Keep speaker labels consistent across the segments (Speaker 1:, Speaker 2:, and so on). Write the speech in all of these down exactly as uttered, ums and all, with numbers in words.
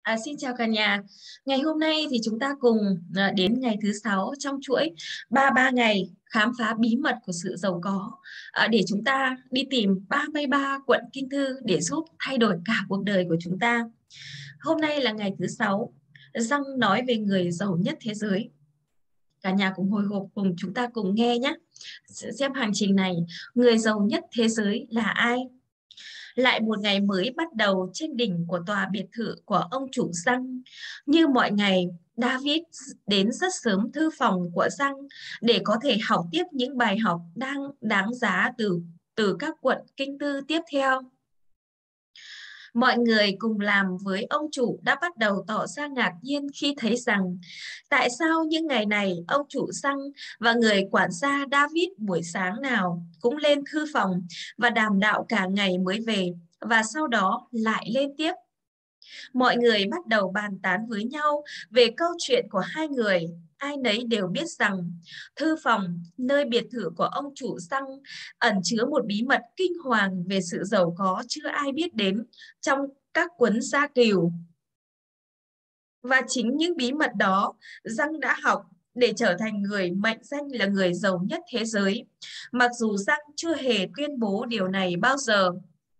Speaker 1: À, xin chào cả nhà. Ngày hôm nay thì chúng ta cùng à, đến ngày thứ sáu trong chuỗi ba ba ngày khám phá bí mật của sự giàu có, à, để chúng ta đi tìm ba mươi ba cuộn kinh thư để giúp thay đổi cả cuộc đời của chúng ta. Hôm nay là ngày thứ sáu. Răng nói về người giàu nhất thế giới. Cả nhà cùng hồi hộp cùng chúng ta cùng nghe nhé. Xem hành trình này, người giàu nhất thế giới là ai? Lại một ngày mới bắt đầu trên đỉnh của tòa biệt thự của ông chủ Răng. Như mọi ngày, David đến rất sớm thư phòng của Răng để có thể học tiếp những bài học đang đáng giá từ từ các cuộn kinh thư tiếp theo. Mọi người cùng làm với ông chủ đã bắt đầu tỏ ra ngạc nhiên khi thấy rằng tại sao những ngày này ông chủ Răng và người quản gia David buổi sáng nào cũng lên thư phòng và đàm đạo cả ngày mới về, và sau đó lại lên tiếp. Mọi người bắt đầu bàn tán với nhau về câu chuyện của hai người. Ai nấy đều biết rằng thư phòng, nơi biệt thự của ông chủ Răng, ẩn chứa một bí mật kinh hoàng về sự giàu có chưa ai biết đến trong các cuốn gia cừu. Và chính những bí mật đó, Răng đã học để trở thành người mệnh danh là người giàu nhất thế giới, mặc dù Răng chưa hề tuyên bố điều này bao giờ.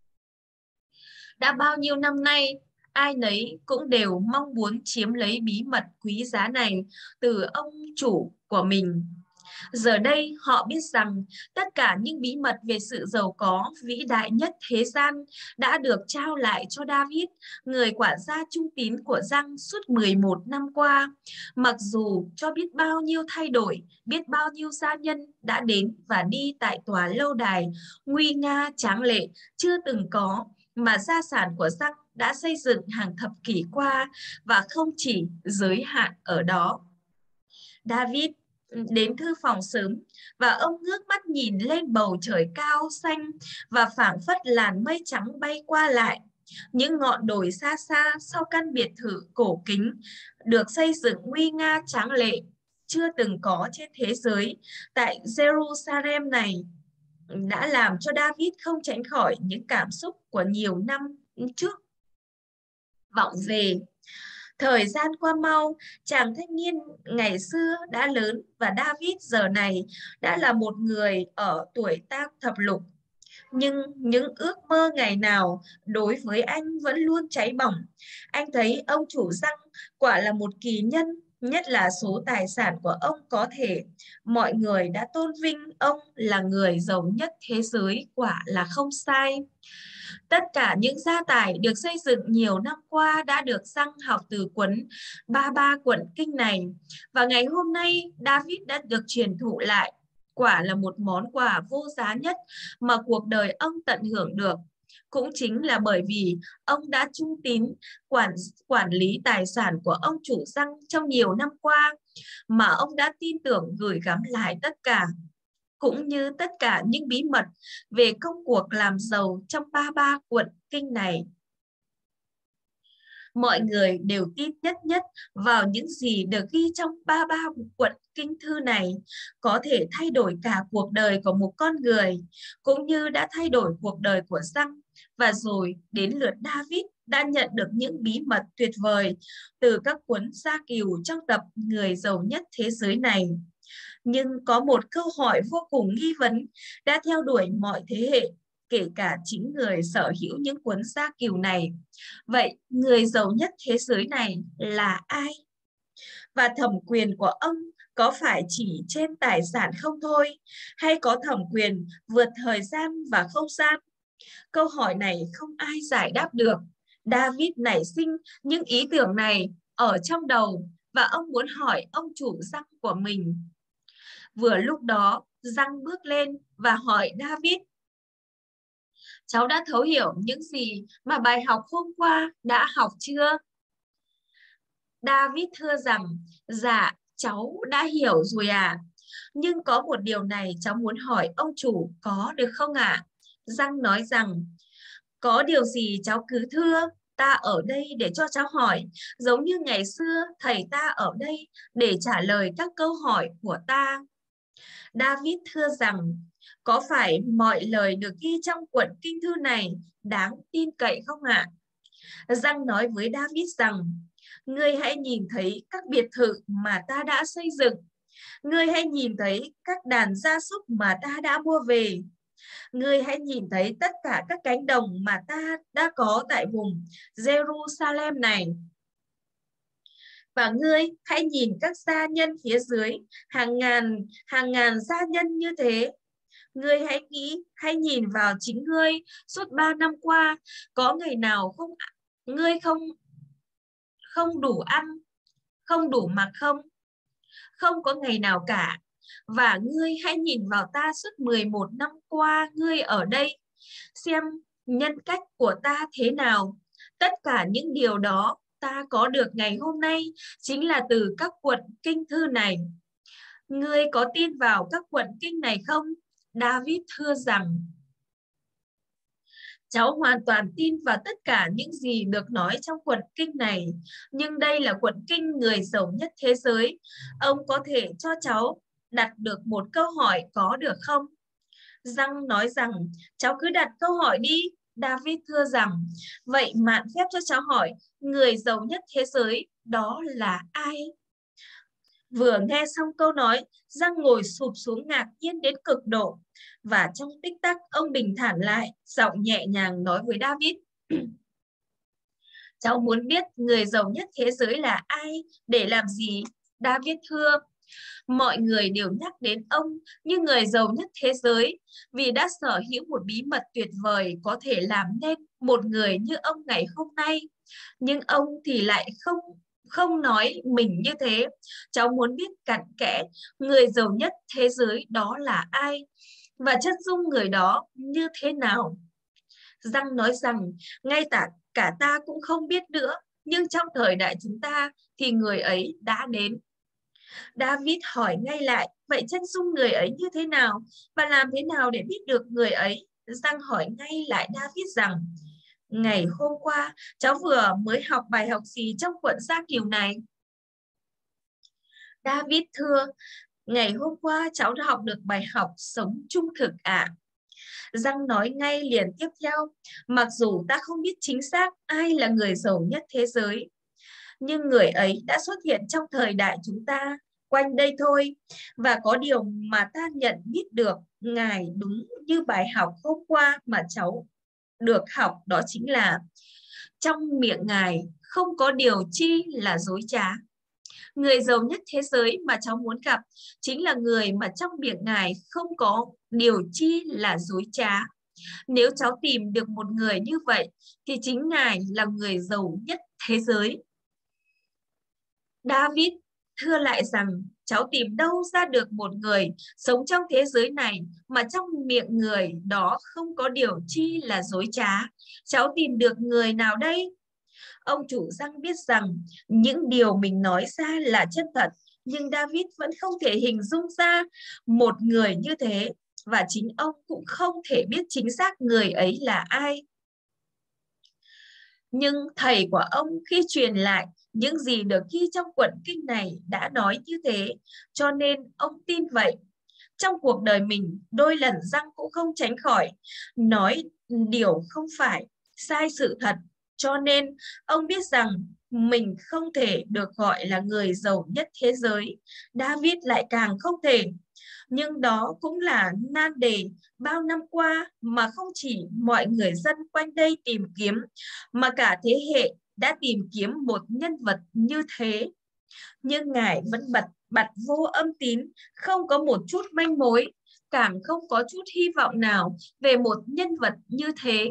Speaker 1: Đã bao nhiêu năm nay, ai nấy cũng đều mong muốn chiếm lấy bí mật quý giá này từ ông chủ của mình. Giờ đây họ biết rằng tất cả những bí mật về sự giàu có vĩ đại nhất thế gian đã được trao lại cho David, người quản gia trung tín của Răng suốt mười một năm qua. Mặc dù cho biết bao nhiêu thay đổi, biết bao nhiêu gia nhân đã đến và đi tại tòa lâu đài nguy nga tráng lệ chưa từng có mà gia sản của Răng đã xây dựng hàng thập kỷ qua, và không chỉ giới hạn ở đó. David đến thư phòng sớm và ông ngước mắt nhìn lên bầu trời cao xanh và phảng phất làn mây trắng bay qua lại. Những ngọn đồi xa xa sau căn biệt thự cổ kính được xây dựng nguy nga tráng lệ chưa từng có trên thế giới tại Jerusalem này đã làm cho David không tránh khỏi những cảm xúc của nhiều năm trước vọng về. Thời gian qua mau, chàng thanh niên ngày xưa đã lớn và David giờ này đã là một người ở tuổi tam thập lục. Nhưng những ước mơ ngày nào đối với anh vẫn luôn cháy bỏng. Anh thấy ông chủ Răng quả là một kỳ nhân, nhất là số tài sản của ông có thể. Mọi người đã tôn vinh ông là người giàu nhất thế giới, quả là không sai. Tất cả những gia tài được xây dựng nhiều năm qua đã được Răng học từ cuốn ba ba cuộn kinh này. Và ngày hôm nay David đã được truyền thụ lại. Quả là một món quà vô giá nhất mà cuộc đời ông tận hưởng được. Cũng chính là bởi vì ông đã trung tín quản, quản lý tài sản của ông chủ Răng trong nhiều năm qua, mà ông đã tin tưởng gửi gắm lại tất cả, cũng như tất cả những bí mật về công cuộc làm giàu trong ba ba cuộn kinh này. Mọi người đều tin nhất nhất vào những gì được ghi trong ba ba cuộn kinh thư này có thể thay đổi cả cuộc đời của một con người, cũng như đã thay đổi cuộc đời của Răng. Và rồi đến lượt David đã nhận được những bí mật tuyệt vời từ các cuốn gia cừu trong tập Người giàu nhất thế giới này. Nhưng có một câu hỏi vô cùng nghi vấn đã theo đuổi mọi thế hệ, kể cả chính người sở hữu những cuốn gia cừu này. Vậy người giàu nhất thế giới này là ai? Và thẩm quyền của ông có phải chỉ trên tài sản không thôi, hay có thẩm quyền vượt thời gian và không gian? Câu hỏi này không ai giải đáp được. David nảy sinh những ý tưởng này ở trong đầu và ông muốn hỏi ông chủ Răng của mình. Vừa lúc đó, Răng bước lên và hỏi David: cháu đã thấu hiểu những gì mà bài học hôm qua đã học chưa? David thưa rằng: dạ, cháu đã hiểu rồi ạ. À. Nhưng có một điều này cháu muốn hỏi ông chủ, có được không ạ? À? Răng nói rằng: có điều gì cháu cứ thưa, ta ở đây để cho cháu hỏi, giống như ngày xưa thầy ta ở đây để trả lời các câu hỏi của ta. David thưa rằng: có phải mọi lời được ghi trong cuộn kinh thư này đáng tin cậy không ạ? Giăng nói với David rằng, ngươi hãy nhìn thấy các biệt thự mà ta đã xây dựng. Ngươi hãy nhìn thấy các đàn gia súc mà ta đã mua về. Ngươi hãy nhìn thấy tất cả các cánh đồng mà ta đã có tại vùng Jerusalem này. Và ngươi hãy nhìn các gia nhân phía dưới, hàng ngàn, hàng ngàn gia nhân như thế. Ngươi hãy nghĩ, hãy nhìn vào chính ngươi suốt ba năm qua, có ngày nào không ngươi không không đủ ăn, không đủ mặc không? Không có ngày nào cả. Và ngươi hãy nhìn vào ta suốt mười một năm qua ngươi ở đây, xem nhân cách của ta thế nào. Tất cả những điều đó ta có được ngày hôm nay chính là từ các cuộn kinh thư này. Ngươi có tin vào các cuộn kinh này không? David thưa rằng, cháu hoàn toàn tin vào tất cả những gì được nói trong cuộn kinh này. Nhưng đây là cuộn kinh người giàu nhất thế giới. Ông có thể cho cháu đặt được một câu hỏi có được không? Giăng nói rằng, cháu cứ đặt câu hỏi đi. David thưa rằng, vậy mạn phép cho cháu hỏi, người giàu nhất thế giới đó là ai? Vừa nghe xong câu nói, Giăng ngồi sụp xuống ngạc nhiên đến cực độ. Và trong tích tắc ông bình thản lại, giọng nhẹ nhàng nói với David, cháu muốn biết người giàu nhất thế giới là ai, để làm gì? David thưa, mọi người đều nhắc đến ông như người giàu nhất thế giới vì đã sở hữu một bí mật tuyệt vời có thể làm nên một người như ông ngày hôm nay. Nhưng ông thì lại không không nói mình như thế. Cháu muốn biết cặn kẽ người giàu nhất thế giới đó là ai và chân dung người đó như thế nào. Giăng nói rằng, ngay cả, cả ta cũng không biết nữa, nhưng trong thời đại chúng ta thì người ấy đã đến. David hỏi ngay lại, vậy chân dung người ấy như thế nào và làm thế nào để biết được người ấy? Giăng hỏi ngay lại David rằng, ngày hôm qua cháu vừa mới học bài học gì trong cuộn Gia Cừu này? David thưa, ngày hôm qua cháu đã học được bài học sống trung thực ạ. À. Giăng nói ngay liền tiếp theo, mặc dù ta không biết chính xác ai là người giàu nhất thế giới, nhưng người ấy đã xuất hiện trong thời đại chúng ta, quanh đây thôi. Và có điều mà ta nhận biết được Ngài đúng như bài học hôm qua mà cháu được học, đó chính là trong miệng Ngài không có điều chi là dối trá. Người giàu nhất thế giới mà cháu muốn gặp chính là người mà trong miệng Ngài không có điều chi là dối trá. Nếu cháu tìm được một người như vậy thì chính Ngài là người giàu nhất thế giới. David thưa lại rằng, cháu tìm đâu ra được một người sống trong thế giới này mà trong miệng người đó không có điều chi là dối trá. Cháu tìm được người nào đây? Ông chủ Giăng biết rằng những điều mình nói ra là chân thật, nhưng David vẫn không thể hình dung ra một người như thế, và chính ông cũng không thể biết chính xác người ấy là ai. Nhưng thầy của ông khi truyền lại những gì được ghi trong cuộn kinh này đã nói như thế, cho nên ông tin vậy. Trong cuộc đời mình, đôi lần Giăng cũng không tránh khỏi nói điều không phải, sai sự thật. Cho nên ông biết rằng mình không thể được gọi là người giàu nhất thế giới. David lại càng không thể. Nhưng đó cũng là nan đề bao năm qua mà không chỉ mọi người dân quanh đây tìm kiếm, mà cả thế hệ đã tìm kiếm một nhân vật như thế. Nhưng Ngài vẫn bật bặt vô âm tín, không có một chút manh mối, càng không có chút hy vọng nào về một nhân vật như thế.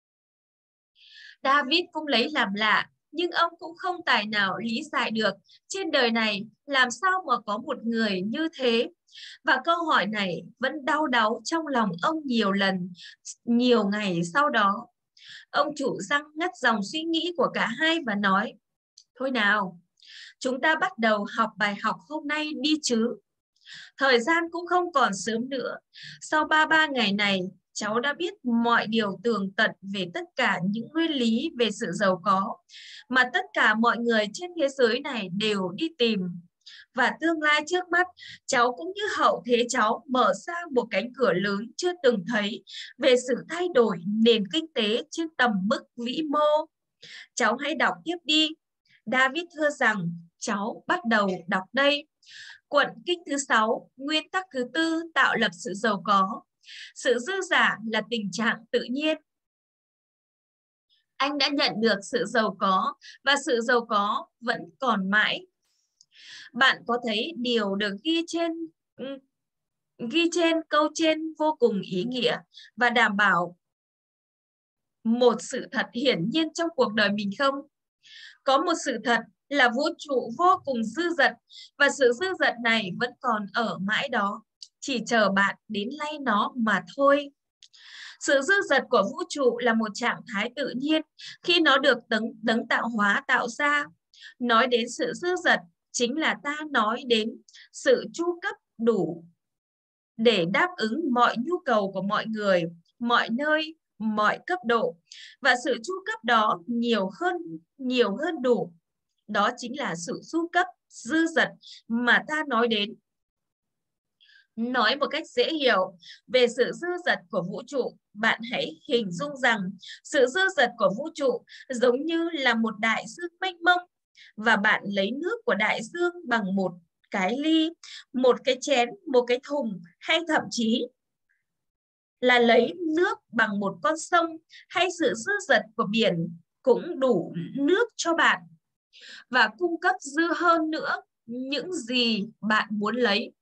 Speaker 1: David cũng lấy làm lạ, nhưng ông cũng không tài nào lý giải được trên đời này làm sao mà có một người như thế. Và câu hỏi này vẫn đau đáu trong lòng ông nhiều lần, nhiều ngày sau đó. Ông chủ Giăng ngắt dòng suy nghĩ của cả hai và nói, thôi nào, chúng ta bắt đầu học bài học hôm nay đi chứ. Thời gian cũng không còn sớm nữa. Sau ba ba ngày này, cháu đã biết mọi điều tường tận về tất cả những nguyên lý về sự giàu có mà tất cả mọi người trên thế giới này đều đi tìm. Và tương lai trước mắt, cháu cũng như hậu thế cháu mở ra một cánh cửa lớn chưa từng thấy về sự thay đổi nền kinh tế trên tầm mức vĩ mô. Cháu hãy đọc tiếp đi. David thưa rằng, cháu bắt đầu đọc đây. Quận kinh thứ sáu, nguyên tắc thứ tư tạo lập sự giàu có. Sự dư giả là tình trạng tự nhiên. Anh đã nhận được sự giàu có và sự giàu có vẫn còn mãi. Bạn có thấy điều được ghi trên ghi trên câu trên vô cùng ý nghĩa và đảm bảo một sự thật hiển nhiên trong cuộc đời mình không? Có một sự thật là vũ trụ vô cùng dư dật và sự dư dật này vẫn còn ở mãi đó, chỉ chờ bạn đến lay nó mà thôi. Sự dư dật của vũ trụ là một trạng thái tự nhiên khi nó được đấng đấng tạo hóa tạo ra. Nói đến sự dư dật chính là ta nói đến sự chu cấp đủ để đáp ứng mọi nhu cầu của mọi người, mọi nơi, mọi cấp độ, và sự chu cấp đó nhiều hơn nhiều hơn đủ. Đó chính là sự chu cấp dư dật mà ta nói đến. Nói một cách dễ hiểu về sự dư dật của vũ trụ, bạn hãy hình dung rằng sự dư dật của vũ trụ giống như là một đại dương mênh mông, và bạn lấy nước của đại dương bằng một cái ly, một cái chén, một cái thùng, hay thậm chí là lấy nước bằng một con sông, hay sự dư dật của biển cũng đủ nước cho bạn và cung cấp dư hơn nữa những gì bạn muốn lấy.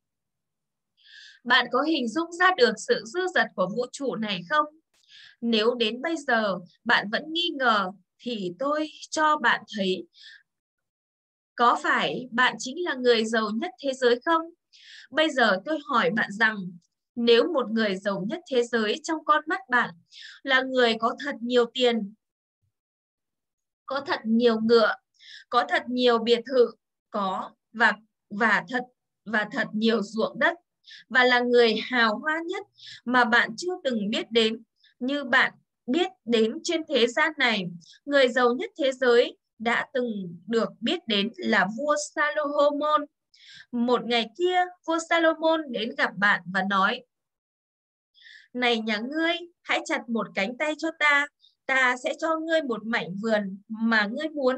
Speaker 1: Bạn có hình dung ra được sự dư dật của vũ trụ này không? Nếu đến bây giờ bạn vẫn nghi ngờ thì tôi cho bạn thấy, có phải bạn chính là người giàu nhất thế giới không? Bây giờ tôi hỏi bạn rằng, nếu một người giàu nhất thế giới trong con mắt bạn là người có thật nhiều tiền, có thật nhiều ngựa, có thật nhiều biệt thự, có và và thật và thật nhiều ruộng đất, và là người hào hoa nhất mà bạn chưa từng biết đến, như bạn biết đến trên thế gian này, người giàu nhất thế giới đã từng được biết đến là vua Salomon. Một ngày kia, vua Salomon đến gặp bạn và nói: này nhà ngươi, hãy chặt một cánh tay cho ta, ta sẽ cho ngươi một mảnh vườn mà ngươi muốn.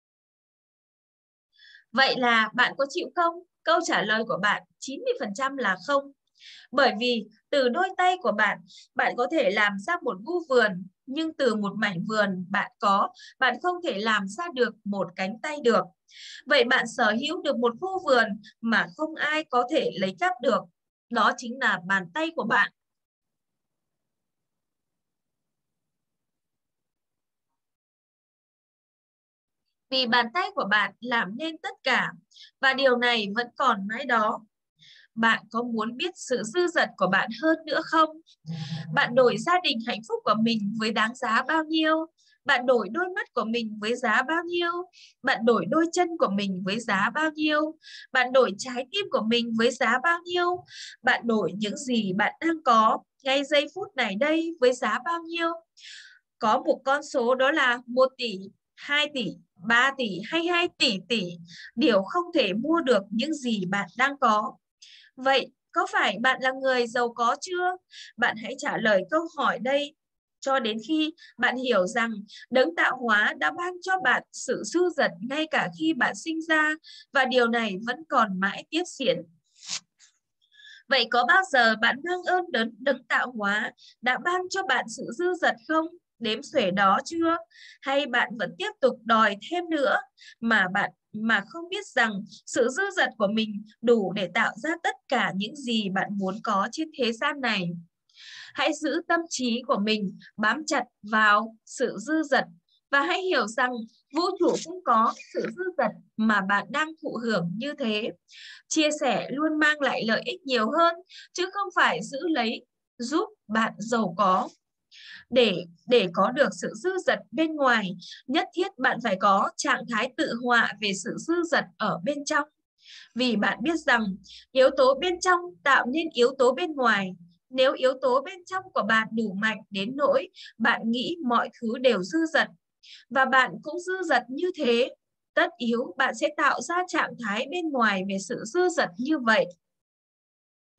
Speaker 1: Vậy là bạn có chịu không? Câu trả lời của bạn chín mươi phần trăm là không. Bởi vì từ đôi tay của bạn, bạn có thể làm ra một khu vườn, nhưng từ một mảnh vườn bạn có, bạn không thể làm ra được một cánh tay được. Vậy bạn sở hữu được một khu vườn mà không ai có thể lấy cắp được. Đó chính là bàn tay của bạn. Vì bàn tay của bạn làm nên tất cả, và điều này vẫn còn mãi đó. Bạn có muốn biết sự dư dật của bạn hơn nữa không? Bạn đổi gia đình hạnh phúc của mình với đáng giá bao nhiêu? Bạn đổi đôi mắt của mình với giá bao nhiêu? Bạn đổi đôi chân của mình với giá bao nhiêu? Bạn đổi trái tim của mình với giá bao nhiêu? Bạn đổi những gì bạn đang có ngay giây phút này đây với giá bao nhiêu? Có một con số đó là một tỷ, hai tỷ, ba tỷ hay hai tỷ tỷ, điều không thể mua được những gì bạn đang có. Vậy có phải bạn là người giàu có chưa? Bạn hãy trả lời câu hỏi đây cho đến khi bạn hiểu rằng đấng tạo hóa đã ban cho bạn sự dư dật ngay cả khi bạn sinh ra, và điều này vẫn còn mãi tiếp diễn. Vậy có bao giờ bạn mang ơn đến đấng tạo hóa đã ban cho bạn sự dư dật không? Đếm xuể đó chưa? Hay bạn vẫn tiếp tục đòi thêm nữa mà bạn mà không biết rằng sự dư dật của mình đủ để tạo ra tất cả những gì bạn muốn có trên thế gian này? Hãy giữ tâm trí của mình bám chặt vào sự dư dật, và hãy hiểu rằng vũ trụ cũng có sự dư dật mà bạn đang thụ hưởng như thế. Chia sẻ luôn mang lại lợi ích nhiều hơn, chứ không phải giữ lấy giúp bạn giàu có. Để để có được sự dư dật bên ngoài, nhất thiết bạn phải có trạng thái tự họa về sự dư dật ở bên trong. Vì bạn biết rằng yếu tố bên trong tạo nên yếu tố bên ngoài. Nếu yếu tố bên trong của bạn đủ mạnh đến nỗi bạn nghĩ mọi thứ đều dư dật, và bạn cũng dư dật như thế, tất yếu bạn sẽ tạo ra trạng thái bên ngoài về sự dư dật như vậy.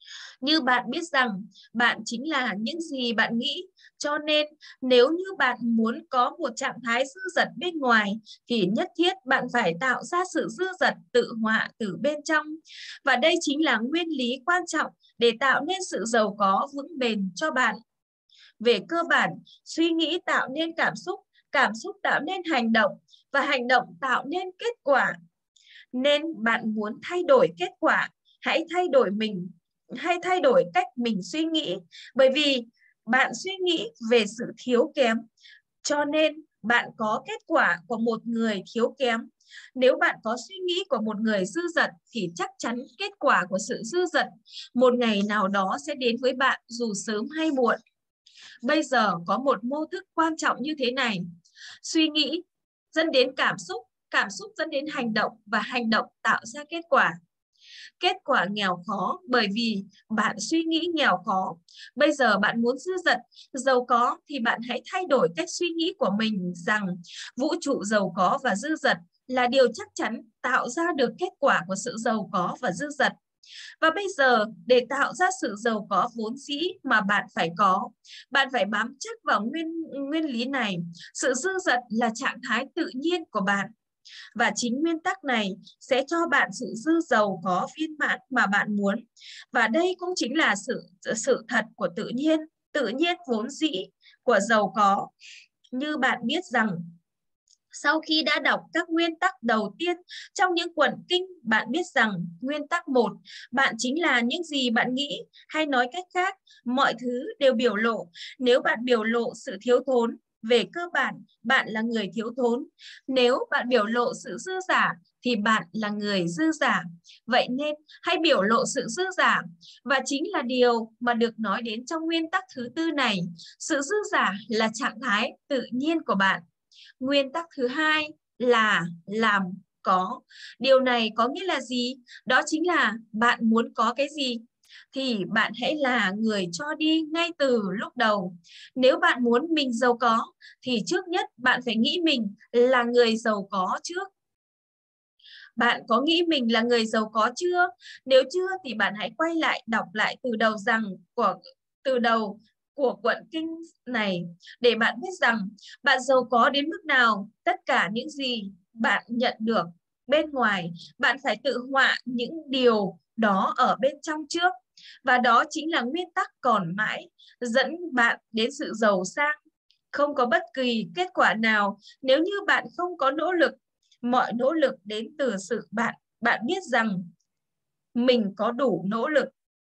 Speaker 1: Như bạn biết rằng bạn chính là những gì bạn nghĩ, cho nên nếu như bạn muốn có một trạng thái dư dật bên ngoài thì nhất thiết bạn phải tạo ra sự dư dật tự họa từ bên trong. Và đây chính là nguyên lý quan trọng để tạo nên sự giàu có vững bền cho bạn. Về cơ bản, suy nghĩ tạo nên cảm xúc, cảm xúc tạo nên hành động và hành động tạo nên kết quả. Nên bạn muốn thay đổi kết quả, hãy thay đổi mình, hay thay đổi cách mình suy nghĩ. Bởi vì bạn suy nghĩ về sự thiếu kém, cho nên bạn có kết quả của một người thiếu kém. Nếu bạn có suy nghĩ của một người dư dật thì chắc chắn kết quả của sự dư dật một ngày nào đó sẽ đến với bạn dù sớm hay muộn. Bây giờ có một mô thức quan trọng như thế này. Suy nghĩ dẫn đến cảm xúc, cảm xúc dẫn đến hành động và hành động tạo ra kết quả. Kết quả nghèo khó bởi vì bạn suy nghĩ nghèo khó. Bây giờ bạn muốn dư dật, giàu có thì bạn hãy thay đổi cách suy nghĩ của mình rằng vũ trụ giàu có và dư dật là điều chắc chắn tạo ra được kết quả của sự giàu có và dư dật. Và bây giờ để tạo ra sự giàu có vốn dĩ mà bạn phải có, bạn phải bám chắc vào nguyên, nguyên lý này. Sự dư dật là trạng thái tự nhiên của bạn. Và chính nguyên tắc này sẽ cho bạn sự dư giàu có viên mãn mà bạn muốn. Và đây cũng chính là sự, sự thật của tự nhiên, tự nhiên vốn dĩ của giàu có. Như bạn biết rằng, sau khi đã đọc các nguyên tắc đầu tiên trong những quyển kinh, bạn biết rằng nguyên tắc một, bạn chính là những gì bạn nghĩ, hay nói cách khác, mọi thứ đều biểu lộ. Nếu bạn biểu lộ sự thiếu thốn, về cơ bản bạn là người thiếu thốn. Nếu bạn biểu lộ sự dư giả thì bạn là người dư giả. Vậy nên hãy biểu lộ sự dư giả, và chính là điều mà được nói đến trong nguyên tắc thứ tư này. Sự dư giả là trạng thái tự nhiên của bạn. Nguyên tắc thứ hai là làm có. Điều này có nghĩa là gì? Đó chính là bạn muốn có cái gì thì bạn hãy là người cho đi ngay từ lúc đầu. Nếu bạn muốn mình giàu có thì trước nhất bạn phải nghĩ mình là người giàu có trước. Bạn có nghĩ mình là người giàu có chưa? Nếu chưa thì bạn hãy quay lại đọc lại từ đầu rằng của từ đầu của cuốn kinh này để bạn biết rằng bạn giàu có đến mức nào. Tất cả những gì bạn nhận được bên ngoài, bạn phải tự họa những điều đó ở bên trong trước. Và đó chính là nguyên tắc còn mãi dẫn bạn đến sự giàu sang. Không có bất kỳ kết quả nào nếu như bạn không có nỗ lực. Mọi nỗ lực đến từ sự bạn bạn biết rằng mình có đủ nỗ lực.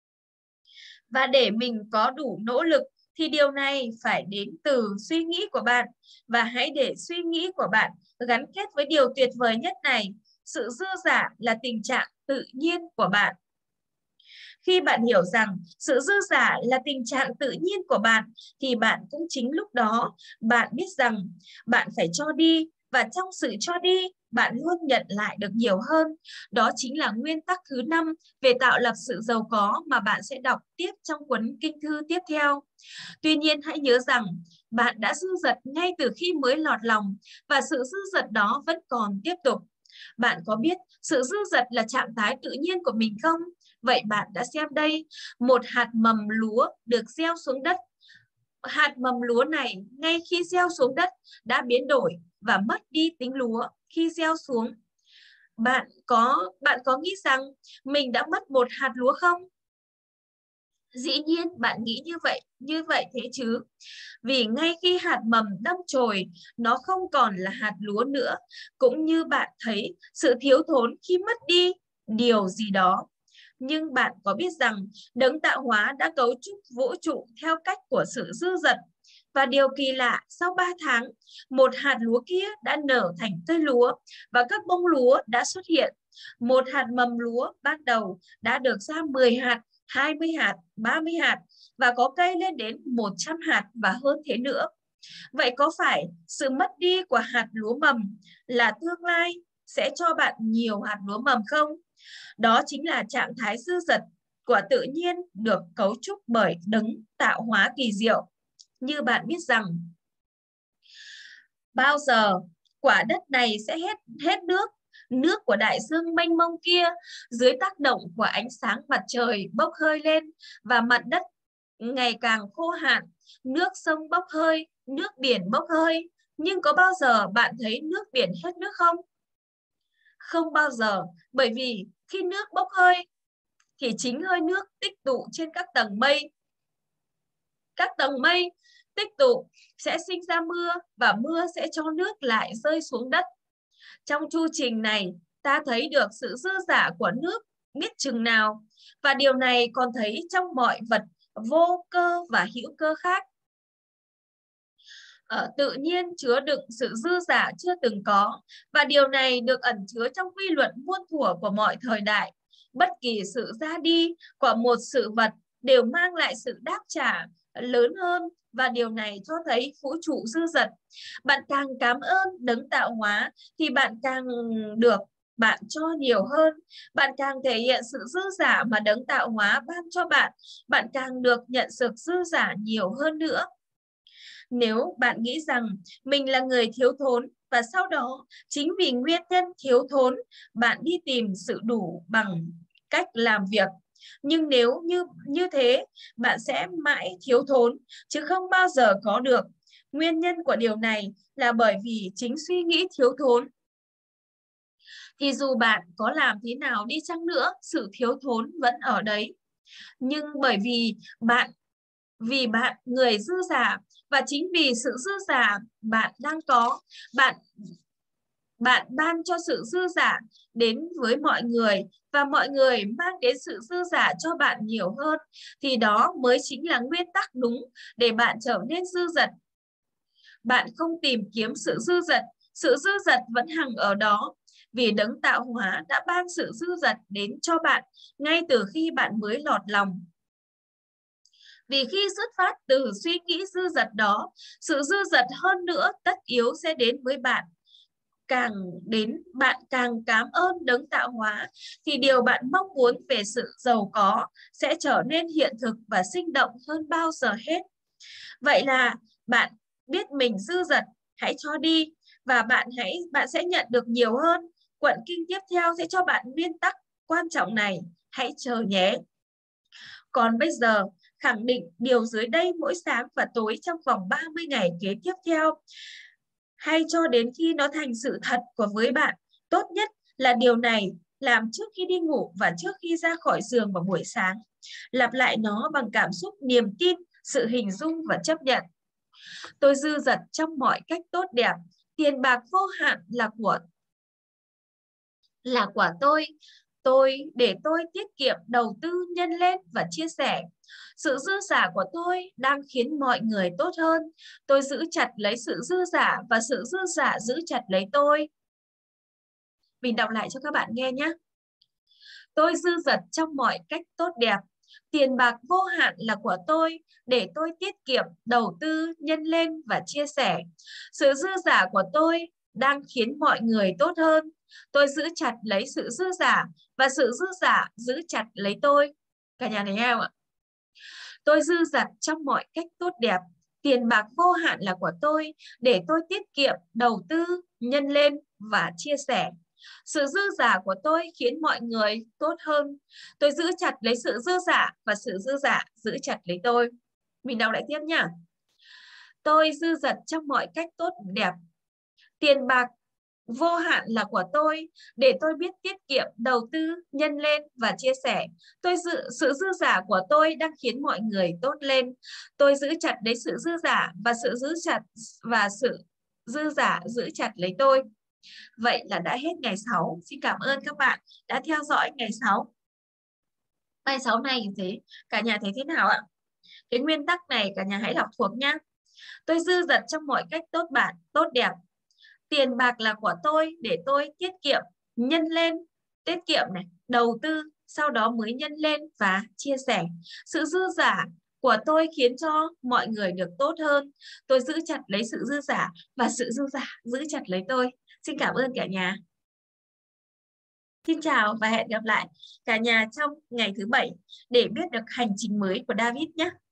Speaker 1: Và để mình có đủ nỗ lực thì điều này phải đến từ suy nghĩ của bạn. Và hãy để suy nghĩ của bạn gắn kết với điều tuyệt vời nhất này. Sự dư giả là tình trạng tự nhiên của bạn. Khi bạn hiểu rằng sự dư giả là tình trạng tự nhiên của bạn thì bạn cũng chính lúc đó bạn biết rằng bạn phải cho đi, và trong sự cho đi bạn luôn nhận lại được nhiều hơn. Đó chính là nguyên tắc thứ năm về tạo lập sự giàu có mà bạn sẽ đọc tiếp trong cuốn kinh thư tiếp theo. Tuy nhiên hãy nhớ rằng bạn đã dư dật ngay từ khi mới lọt lòng, và sự dư dật đó vẫn còn tiếp tục. Bạn có biết sự dư dật là trạng thái tự nhiên của mình không? Vậy bạn đã xem đây, một hạt mầm lúa được gieo xuống đất. Hạt mầm lúa này ngay khi gieo xuống đất đã biến đổi và mất đi tính lúa khi gieo xuống. Bạn có bạn có nghĩ rằng mình đã mất một hạt lúa không? Dĩ nhiên bạn nghĩ như vậy, như vậy thế chứ. Vì ngay khi hạt mầm đâm chồi, nó không còn là hạt lúa nữa. Cũng như bạn thấy sự thiếu thốn khi mất đi điều gì đó. Nhưng bạn có biết rằng đấng tạo hóa đã cấu trúc vũ trụ theo cách của sự dư dật. Và điều kỳ lạ, sau ba tháng, một hạt lúa kia đã nở thành cây lúa và các bông lúa đã xuất hiện. Một hạt mầm lúa ban đầu đã được ra mười hạt, hai mươi hạt, ba mươi hạt và có cây lên đến một trăm hạt và hơn thế nữa. Vậy có phải sự mất đi của hạt lúa mầm là tương lai sẽ cho bạn nhiều hạt lúa mầm không? Đó chính là trạng thái dư dật của tự nhiên được cấu trúc bởi đấng tạo hóa kỳ diệu. Như bạn biết rằng bao giờ quả đất này sẽ hết hết nước Nước của đại dương mênh mông kia dưới tác động của ánh sáng mặt trời bốc hơi lên và mặt đất ngày càng khô hạn. Nước sông bốc hơi, nước biển bốc hơi. Nhưng có bao giờ bạn thấy nước biển hết nước không? Không bao giờ, bởi vì khi nước bốc hơi thì chính hơi nước tích tụ trên các tầng mây. Các tầng mây tích tụ sẽ sinh ra mưa và mưa sẽ cho nước lại rơi xuống đất. Trong chu trình này, ta thấy được sự dư dả của nước biết chừng nào, và điều này còn thấy trong mọi vật vô cơ và hữu cơ khác. Ở tự nhiên chứa đựng sự dư dả chưa từng có, và điều này được ẩn chứa trong quy luật muôn thuở của mọi thời đại. Bất kỳ sự ra đi của một sự vật đều mang lại sự đáp trả lớn hơn, và điều này cho thấy vũ trụ dư dật. Bạn càng cảm ơn đấng tạo hóa thì bạn càng được bạn cho nhiều hơn. Bạn càng thể hiện sự dư dả mà đấng tạo hóa ban cho bạn, bạn càng được nhận sự dư dả nhiều hơn nữa. Nếu bạn nghĩ rằng mình là người thiếu thốn và sau đó chính vì nguyên nhân thiếu thốn bạn đi tìm sự đủ bằng cách làm việc, nhưng nếu như như thế bạn sẽ mãi thiếu thốn chứ không bao giờ có được. Nguyên nhân của điều này là bởi vì chính suy nghĩ thiếu thốn. Thì dù bạn có làm thế nào đi chăng nữa, sự thiếu thốn vẫn ở đấy. Nhưng bởi vì bạn vì bạn người dư dả, và chính vì sự dư dả bạn đang có, bạn bạn ban cho sự dư dả đến với mọi người, và mọi người mang đến sự dư dả cho bạn nhiều hơn, thì đó mới chính là nguyên tắc đúng để bạn trở nên dư dật. Bạn không tìm kiếm sự dư dật, sự dư dật vẫn hằng ở đó, vì đấng tạo hóa đã ban sự dư dật đến cho bạn ngay từ khi bạn mới lọt lòng. Vì khi xuất phát từ suy nghĩ dư dật đó, sự dư dật hơn nữa tất yếu sẽ đến với bạn. Càng đến bạn càng cảm ơn đấng tạo hóa, thì điều bạn mong muốn về sự giàu có sẽ trở nên hiện thực và sinh động hơn bao giờ hết. Vậy là bạn biết mình dư dật, hãy cho đi, và bạn hãy bạn sẽ nhận được nhiều hơn. Quận kinh tiếp theo sẽ cho bạn nguyên tắc quan trọng này, hãy chờ nhé. Còn bây giờ, khẳng định điều dưới đây mỗi sáng và tối trong vòng ba mươi ngày kế tiếp theo, hay cho đến khi nó thành sự thật của với bạn. Tốt nhất là điều này làm trước khi đi ngủ và trước khi ra khỏi giường vào buổi sáng. Lặp lại nó bằng cảm xúc niềm tin, sự hình dung và chấp nhận. Tôi dư dật trong mọi cách tốt đẹp. Tiền bạc vô hạn là của là của tôi. Tôi để tôi tiết kiệm, đầu tư, nhân lên và chia sẻ. Sự dư dả của tôi đang khiến mọi người tốt hơn. Tôi giữ chặt lấy sự dư dả và sự dư dả giữ chặt lấy tôi. Mình đọc lại cho các bạn nghe nhé. Tôi dư dật trong mọi cách tốt đẹp. Tiền bạc vô hạn là của tôi để tôi tiết kiệm, đầu tư, nhân lên và chia sẻ. Sự dư dả của tôi đang khiến mọi người tốt hơn. Tôi giữ chặt lấy sự dư dả và sự dư dả giữ chặt lấy tôi. Cả nhà thấy không ạ? Tôi dư dật trong mọi cách tốt đẹp. Tiền bạc vô hạn là của tôi để tôi tiết kiệm, đầu tư, nhân lên và chia sẻ. Sự dư dả của tôi khiến mọi người tốt hơn. Tôi giữ chặt lấy sự dư dả và sự dư dả giữ chặt lấy tôi. Mình đọc lại tiếp nhá. Tôi dư dật trong mọi cách tốt đẹp. Tiền bạc vô hạn là của tôi để tôi biết tiết kiệm, đầu tư, nhân lên và chia sẻ. Tôi giữ sự dư dả của tôi đang khiến mọi người tốt lên. Tôi giữ chặt lấy sự dư dả và sự giữ chặt và sự dư dả giữ chặt lấy tôi. Vậy là đã hết ngày sáu. Xin cảm ơn các bạn đã theo dõi ngày sáu. Ngày sáu này thế cả nhà thấy thế nào ạ? Cái nguyên tắc này cả nhà hãy đọc thuộc nhá. Tôi dư dật trong mọi cách tốt bản, tốt đẹp. Tiền bạc là của tôi để tôi tiết kiệm, nhân lên, tiết kiệm này, đầu tư, sau đó mới nhân lên và chia sẻ. Sự dư dả của tôi khiến cho mọi người được tốt hơn. Tôi giữ chặt lấy sự dư dả và sự dư dả giữ chặt lấy tôi. Xin cảm ơn cả nhà. Xin chào và hẹn gặp lại cả nhà trong ngày thứ bảy để biết được hành trình mới của David nhé.